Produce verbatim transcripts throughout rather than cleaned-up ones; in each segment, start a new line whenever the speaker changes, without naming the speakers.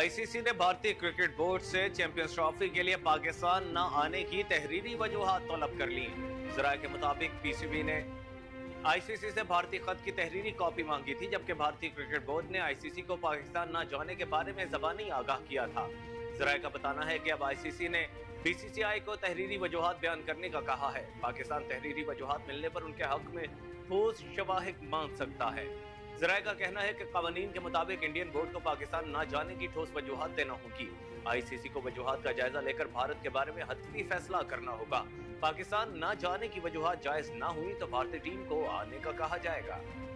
ICC ने भारतीय cricket board से चैंपियंस ट्रॉफी के लिए पाकिस्तान न आने की तहरीरी वजूहात तलब कर ली। जराये के मुताबिक पीसीबी ने आईसीसी से भारतीय खत की तहरीरी कॉपी मांगी थी, जबकि भारतीय क्रिकेट बोर्ड ने आईसीसी को पाकिस्तान न जाने के बारे में ज़बानी आगाह किया था। जराये का बताना है कि अब आईसीसी ने बीसीसीआई को तहरीरी वजूहात बयान करने का कहा है। पाकिस्तान तहरीरी वजूहात मिलने पर उनके हक में ठोस शवाहिद मांग सकता है। जराये का कहना है कि कानून के मुताबिक इंडियन बोर्ड को पाकिस्तान न जाने की ठोस वजूहात देना होगी। आईसीसी को वजूहात का जायजा लेकर भारत के बारे में हतमी फैसला करना होगा। पाकिस्तान न जाने की वजूहात जायज न हुई तो भारतीय टीम को आने का कहा जाएगा।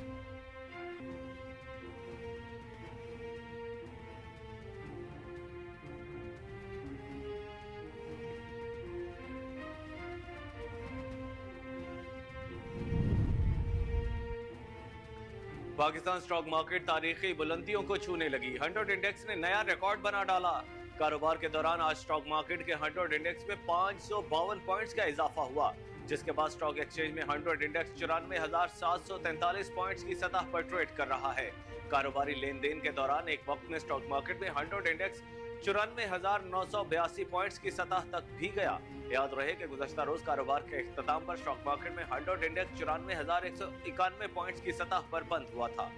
पाकिस्तान स्टॉक मार्केट तारीखी बुलंदियों को छूने लगी। हंड्रेड इंडेक्स ने नया रिकॉर्ड बना डाला। कारोबार के दौरान आज स्टॉक मार्केट के हंड्रेड इंडेक्स में पाँच सौ बावन पॉइंट्स का इजाफा हुआ, जिसके बाद स्टॉक एक्सचेंज में हंड्रेड इंडेक्स चौरानवे हजार सात सौ तैंतालीस पॉइंट्स की सतह पर ट्रेड कर रहा है। कारोबारी लेन देन के दौरान एक वक्त में स्टॉक मार्केट में हंड्रेड इंडेक्स चौरानवे हजार नौ सौ बयासी पॉइंट्स की सतह तक भी गया। याद रहे कि गुज़श्ता रोज कारोबार के इख्तिताम पर स्टॉक मार्केट में हंड्रेड इंडेक्स चौरानवे हजार एक सौ इक्यानवे पॉइंट्स की सतह पर बंद हुआ था।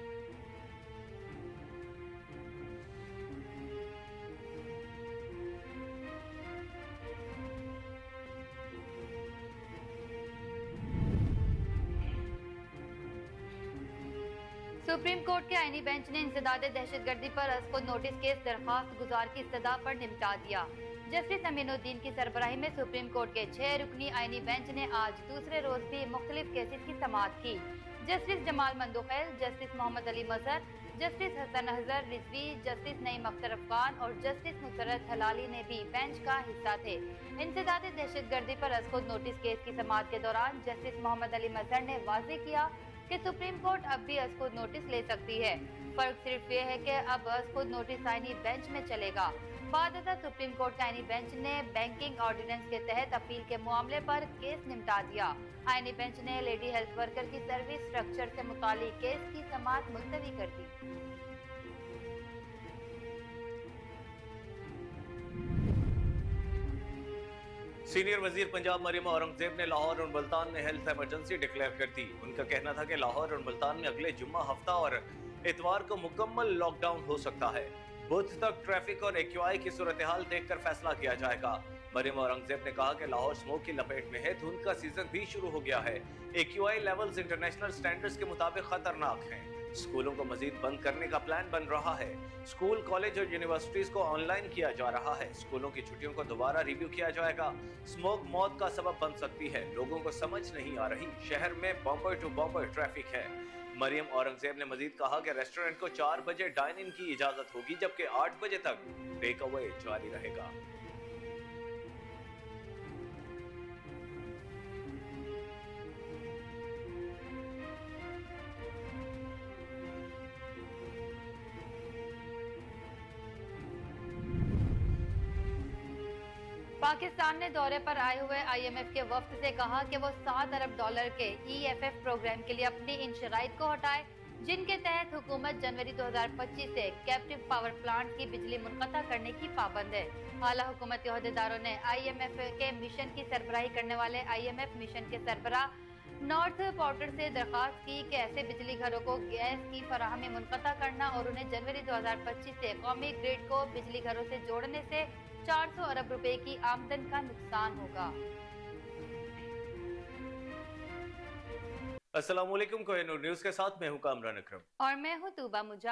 सुप्रीम कोर्ट के आईनी बेंच ने इंसदाद दहशतगर्दी पर असखुद नोटिस केस दरखास्त गुजार की इस्तदा पर निपटा दिया। जस्टिस अमीनुद्दीन की सरबराही में सुप्रीम कोर्ट के छह रुकनी आईनी बेंच ने आज दूसरे रोज भी मुख्तलिफ केसेस की समाअत की। Justice Jamal Mandokhail, justice Mohammad Ali Mazhar, justice Hasan Azhar Rizvi, justice Naeem Akhtar Afghan और जस्टिस नुसरत हलाली ने भी बेंच का हिस्सा थे। इंसदाद दहशतगर्दी पर असखुद नोटिस केस की समाअत के दौरान जस्टिस मोहम्मद अली मजहर ने वाज़ेह किया कि सुप्रीम कोर्ट अब भी असखुद नोटिस ले सकती है। फर्क सिर्फ ये है कि अब असखुद नोटिस आईनी बेंच में चलेगा। बादता सुप्रीम कोर्ट का आईनी बेंच ने बैंकिंग ऑर्डिनेंस के तहत अपील के मामले पर केस निपटा दिया। आईनी बेंच ने लेडी हेल्थ वर्कर की सर्विस स्ट्रक्चर से मुतालिक केस की समाअत मुलतवी कर दी।
सीनियर वजीर पंजाब मरियम औरंगजेब ने लाहौर और मुल्तान में हेल्थ इमरजेंसी डिक्लेयर कर दी। उनका कहना था कि लाहौर और मुल्तान में अगले जुम्मा, हफ्ता और इतवार को मुकम्मल लॉकडाउन हो सकता है। बुध तक ट्रैफिक और एक्यूआई की सूरत हाल देखकर फैसला किया जाएगा। मरियम औरंगजेब ने कहा कि लाहौर स्मोक की लपेट में है, धुंध का सीजन भी शुरू हो गया है। एक्यूआई लेवल्स इंटरनेशनल स्टैंडर्ड्स के मुताबिक खतरनाक हैं। स्कूलों को मजीद बंद करने का प्लान बन रहा है। स्कूल, कॉलेज और यूनिवर्सिटीज को ऑनलाइन किया जा रहा है। स्कूलों की छुट्टियों को दोबारा रिव्यू किया जाएगा। स्मोक मौत का सबब बन सकती है, लोगों को समझ नहीं आ रही। शहर में बम्पर टू बम्पर ट्रैफिक है। मरियम औरंगजेब ने मजीद कहा कि रेस्टोरेंट को चार बजे डाइन इन की इजाजत होगी, जबकि आठ बजे तक टेक अवे जारी रहेगा।
पाकिस्तान ने दौरे पर आए हुए आईएमएफ के वफ्द से कहा कि वो सात अरब डॉलर के ईएफएफ प्रोग्राम के लिए अपनी इन शराइत को हटाए, जिनके तहत हुकूमत जनवरी दो हजार पच्चीस से कैप्टिव पावर प्लांट की बिजली मुनक़ता करने की पाबंद है। आला हुकूमती ओहदेदारों ने आईएमएफ के मिशन की सरबराही करने वाले आईएमएफ मिशन के सरबराह नॉर्थ पोर्टर से दरखास्त की कि ऐसे बिजली घरों को गैस की फराहमी मुनक़ता करना और उन्हें जनवरी दो हजार पच्चीस से कौमी ग्रिड को बिजली घरों से जोड़ने से चार सौ अरब रुपए की आमदन का नुकसान होगा।
अस्सलाम वालेकुम, कोहिनूर न्यूज़ के साथ मैं हूं कामरान अकरम
और मैं हूं तूबा मुजा।